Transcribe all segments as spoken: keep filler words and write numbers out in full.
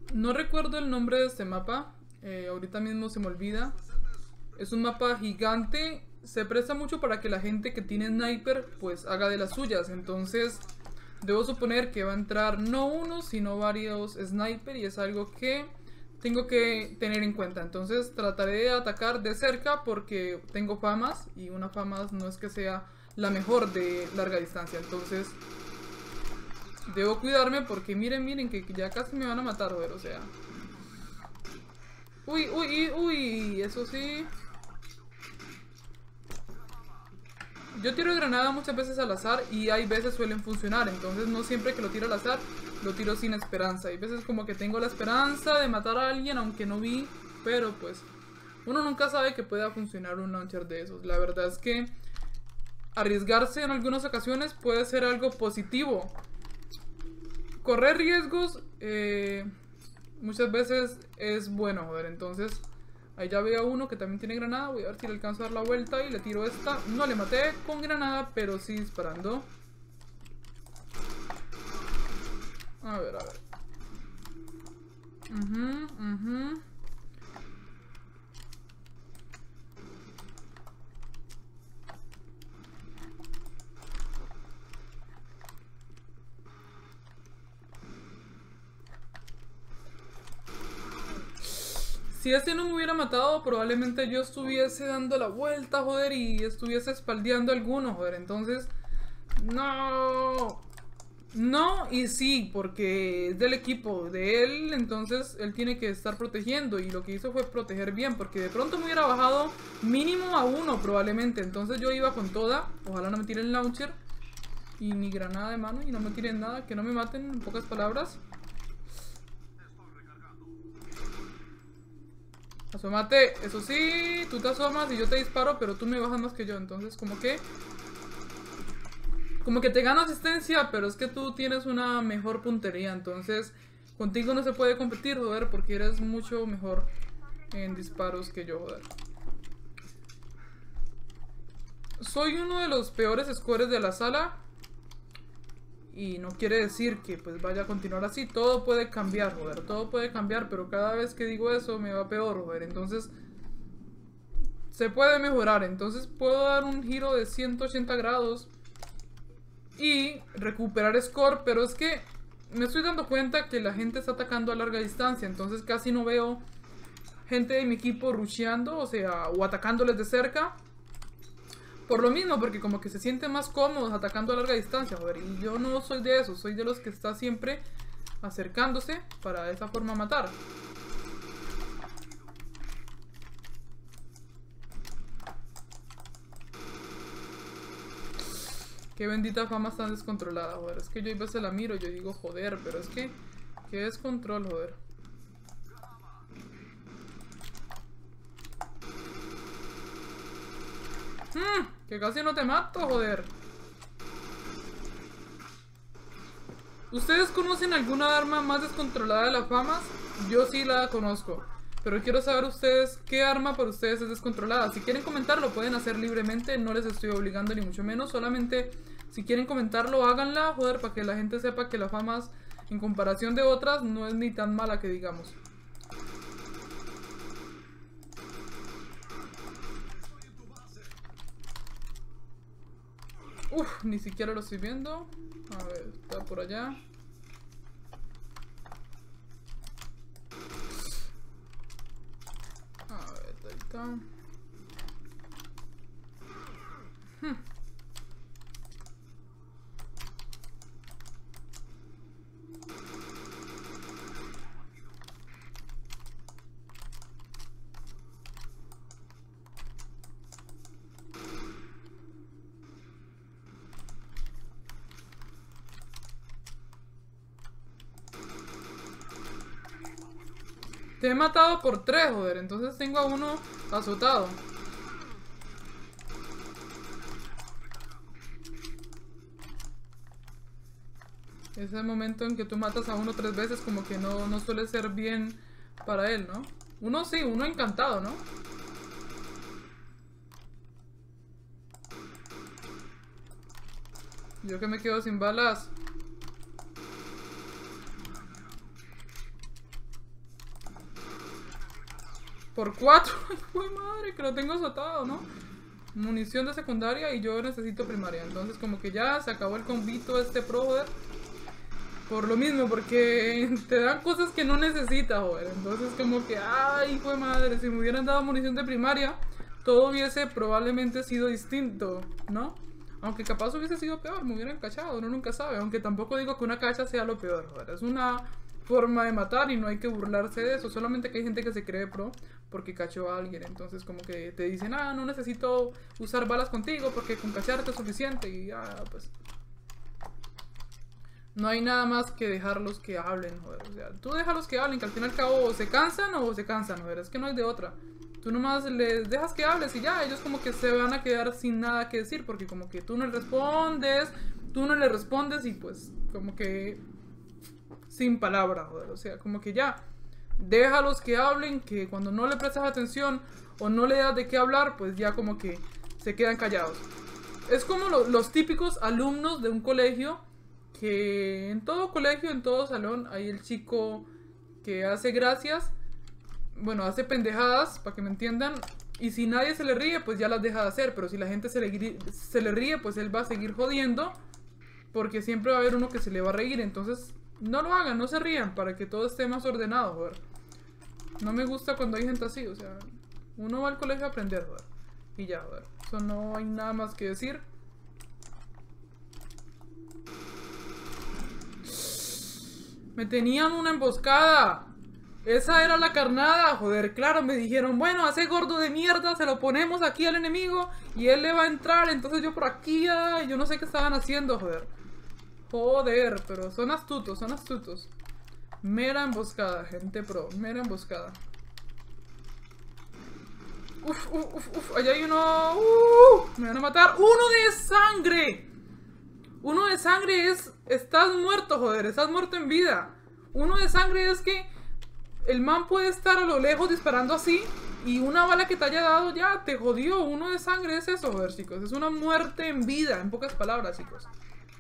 No recuerdo el nombre de este mapa. Eh, ahorita mismo se me olvida. Es un mapa gigante. Se presta mucho para que la gente que tiene sniper pues haga de las suyas. Entonces debo suponer que va a entrar no uno sino varios sniper. Y es algo que tengo que tener en cuenta. Entonces trataré de atacar de cerca porque tengo famas. Y una famas no es que sea la mejor de larga distancia. Entonces debo cuidarme porque miren, miren que ya casi me van a matar, joder, o sea. Uy, uy, uy, eso sí. Yo tiro granada muchas veces al azar y hay veces suelen funcionar. Entonces no siempre que lo tiro al azar, lo tiro sin esperanza. Hay veces como que tengo la esperanza de matar a alguien aunque no vi. Pero pues uno nunca sabe que pueda funcionar un launcher de esos. La verdad es que arriesgarse en algunas ocasiones puede ser algo positivo. Correr riesgos eh, muchas veces es bueno, joder. Entonces ahí ya veo a uno que también tiene granada. Voy a ver si le alcanzo a dar la vuelta y le tiro esta. No le maté con granada, pero sí disparando. A ver, a ver. Uh-huh, uh-huh. Si este no me hubiera matado, probablemente yo estuviese dando la vuelta, joder, y estuviese espaldeando a alguno, joder. Entonces, no. No y sí, porque es del equipo de él, entonces él tiene que estar protegiendo. Y lo que hizo fue proteger bien, porque de pronto me hubiera bajado mínimo a uno probablemente. Entonces yo iba con toda, ojalá no me tiren launcher y ni granada de mano y no me tiren nada, que no me maten, en pocas palabras. Asómate, eso sí, tú te asomas y yo te disparo, pero tú me bajas más que yo. Entonces como que Como que te gano asistencia, pero es que tú tienes una mejor puntería. Entonces contigo no se puede competir, joder, porque eres mucho mejor en disparos que yo, joder. Soy uno de los peores scores de la sala. Y no quiere decir que pues vaya a continuar así. Todo puede cambiar, joder. Todo puede cambiar, pero cada vez que digo eso me va peor, joder. Entonces se puede mejorar. Entonces puedo dar un giro de ciento ochenta grados y recuperar score. Pero es que me estoy dando cuenta que la gente está atacando a larga distancia. Entonces casi no veo gente de mi equipo rusheando, o sea, o atacándoles de cerca. Por lo mismo, porque como que se sienten más cómodos atacando a larga distancia, joder. Y yo no soy de eso, soy de los que está siempre acercándose para de esa forma matar. Qué bendita fama tan descontrolada, joder. Es que yo a veces la miro y yo digo, joder, pero es que... ¿Qué descontrol, joder? Hmm, que casi no te mato, joder. ¿Ustedes conocen alguna arma más descontrolada de las famas? Yo sí la conozco. Pero quiero saber ustedes qué arma para ustedes es descontrolada. Si quieren comentarlo pueden hacer libremente. No les estoy obligando ni mucho menos. Solamente si quieren comentarlo háganla, joder, para que la gente sepa que la famas en comparación de otras no es ni tan mala que digamos. Uf, ni siquiera lo estoy viendo. A ver, está por allá. A ver, ahí está. Hmm. Te he matado por tres, joder. Entonces tengo a uno azotado. Ese momento en que tú matas a uno tres veces como que no, no suele ser bien para él, ¿no? Uno sí, uno encantado, ¿no? Yo que me quedo sin balas. Por cuatro. Ay, güey, madre, que lo tengo azotado, ¿no? Munición de secundaria y yo necesito primaria. Entonces como que ya se acabó el convito este pro, joder. Por lo mismo, porque te dan cosas que no necesitas, joder. Entonces como que, ay, hijo de madre, si me hubieran dado munición de primaria, todo hubiese probablemente sido distinto, ¿no? Aunque capaz hubiese sido peor, me hubieran cachado, uno nunca sabe. Aunque tampoco digo que una cacha sea lo peor, joder. Es una forma de matar y no hay que burlarse de eso. Solamente que hay gente que se cree pro porque cachó a alguien. Entonces como que te dicen, ah, no necesito usar balas contigo porque con cacharte es suficiente. Y ya, ah, pues... No hay nada más que dejarlos que hablen, joder. O sea, tú déjalos que hablen, que al fin y al cabo o se cansan o se cansan, joder. Es que no hay de otra. Tú nomás les dejas que hables y ya, ellos como que se van a quedar sin nada que decir. Porque como que tú no les respondes, tú no le respondes y pues como que... sin palabras, joder. O sea, como que ya... Déjalos que hablen, que cuando no le prestas atención o no le das de qué hablar, pues ya como que se quedan callados. Es como lo, los típicos alumnos de un colegio... Que en todo colegio, en todo salón, hay el chico que hace gracias, bueno, hace pendejadas, para que me entiendan, y si nadie se le ríe, pues ya las deja de hacer, pero si la gente se le, se le ríe, pues él va a seguir jodiendo, porque siempre va a haber uno que se le va a reír, entonces no lo hagan, no se rían, para que todo esté más ordenado, joder. No me gusta cuando hay gente así, o sea, uno va al colegio a aprender, joder, y ya, joder, eso no hay nada más que decir. Me tenían una emboscada. Esa era la carnada, joder. Claro, me dijeron, bueno, hace gordo de mierda, se lo ponemos aquí al enemigo y él le va a entrar. Entonces yo por aquí, ay, yo no sé qué estaban haciendo, joder. Joder, pero son astutos, son astutos. Mera emboscada, gente pro, mera emboscada. Uf, uf, uf, uf, allá hay uno. Uh, me van a matar. ¡Uno de sangre! Uno de sangre es... Estás muerto, joder. Estás muerto en vida. Uno de sangre es que... El man puede estar a lo lejos disparando así. Y una bala que te haya dado ya te jodió. Uno de sangre es eso, joder, chicos. Es una muerte en vida. En pocas palabras, chicos.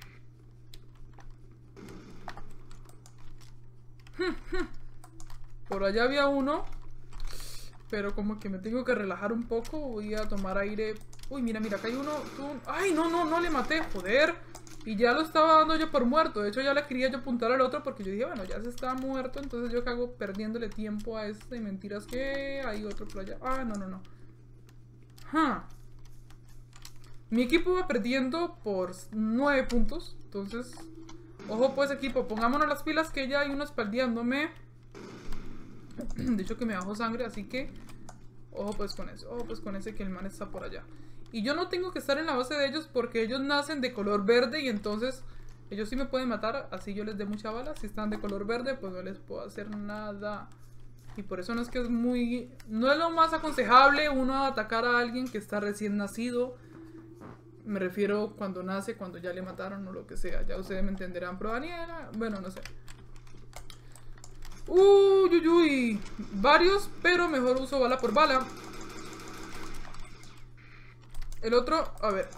Por allá había uno. Pero como que me tengo que relajar un poco. Voy a tomar aire. Uy, mira, mira, acá hay uno. Tú... Ay, no, no, no le maté, joder. Y ya lo estaba dando yo por muerto. De hecho ya le quería yo apuntar al otro porque yo dije, bueno, ya se está muerto. Entonces yo cago perdiéndole tiempo a este. Y mentiras que hay otro por allá. Ah, no, no, no. Huh. Mi equipo va perdiendo por nueve puntos. Entonces, ojo pues equipo, pongámonos las pilas que ya hay uno espaldeándome. De hecho que me bajó sangre, así que ojo pues con eso. Ojo pues con ese que el man está por allá. Y yo no tengo que estar en la base de ellos porque ellos nacen de color verde y entonces ellos sí me pueden matar, así yo les dé mucha bala. Si están de color verde, pues no les puedo hacer nada. Y por eso no es que es muy... No es lo más aconsejable uno atacar a alguien que está recién nacido. Me refiero cuando nace, cuando ya le mataron o lo que sea. Ya ustedes me entenderán, pero Daniela... Bueno, no sé. Uy, uy, uy. Varios, pero mejor uso bala por bala. El otro, a ver.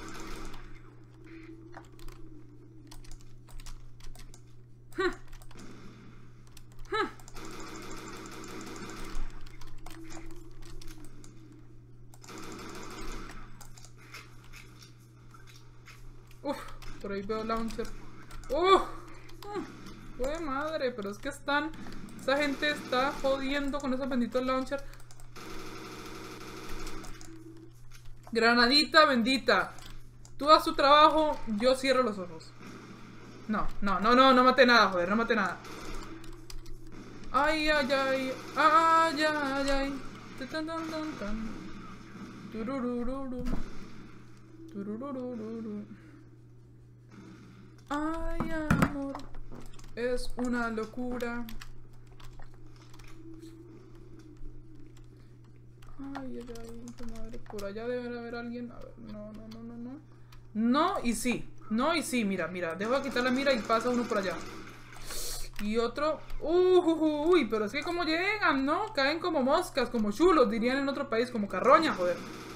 Hmm. Hmm. Uf, por ahí veo launcher. Uf, ¡Jue madre! Pero es que están... Esa gente está jodiendo con esos benditos launchers. Granadita bendita. Tú haz tu trabajo, yo cierro los ojos. No, no, no, no, no maté nada, joder, no maté nada. Ay, ay, ay. Ay, ay, ay. Tan, tan, tan, tan. Tururururu. Tururururu. Ay, amor. Es una locura. Ay, ay, ay, madre. Por allá debe haber alguien. A ver, no, no, no, no, no. No y sí. No y sí, mira, mira. Dejo de quitar la mira y pasa uno por allá. Y otro. Uh, uh, uy, pero es que como llegan, ¿no? Caen como moscas, como chulos, dirían en otro país, como carroña, joder.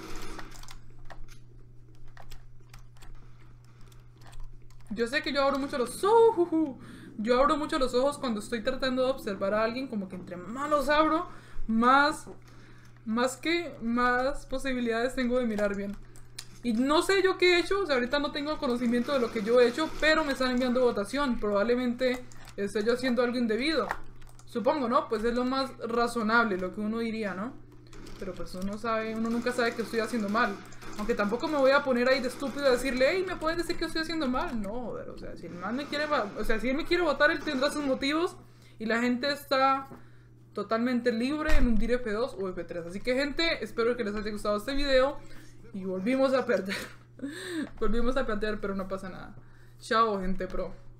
Yo sé que yo abro mucho los ojos. Yo abro mucho los ojos cuando estoy tratando de observar a alguien. Como que entre más los abro, más más que más posibilidades tengo de mirar bien. Y no sé yo qué he hecho, o sea, ahorita no tengo conocimiento de lo que yo he hecho, pero me están enviando votación. Probablemente esté yo haciendo algo indebido. Supongo, ¿no? Pues es lo más razonable, lo que uno diría, ¿no? Pero pues uno sabe, uno nunca sabe que estoy haciendo mal. Aunque tampoco me voy a poner ahí de estúpido a decirle, hey, ¿me puedes decir que estoy haciendo mal? No, joder, o sea, si el man me quiere, o sea, si él me quiere votar, él tendrá sus motivos. Y la gente está totalmente libre en hundir F dos o F tres. Así que, gente, espero que les haya gustado este video. Y volvimos a perder. Volvimos a perder, pero no pasa nada. Chao, gente pro.